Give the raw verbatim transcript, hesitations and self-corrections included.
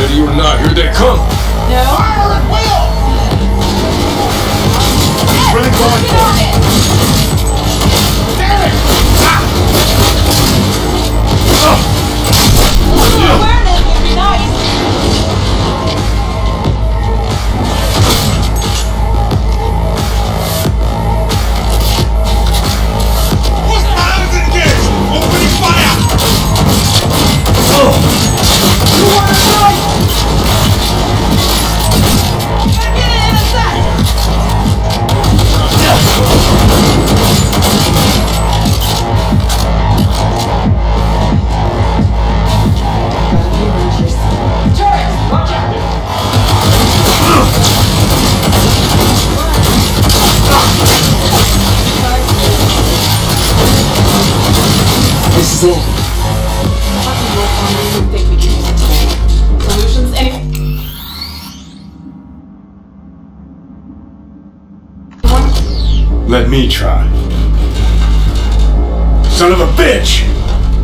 Ready or not, here they come! No. Fire at will! Yes, really going get for on it. Damn it! Ah! Awareness would be nice. Whose time is it again? Opening fire! You want to fight? Gotta get it in a sec. Turret, watch out. This is it. Think we can use it today. Solutions, any... Let me try. Son of a bitch!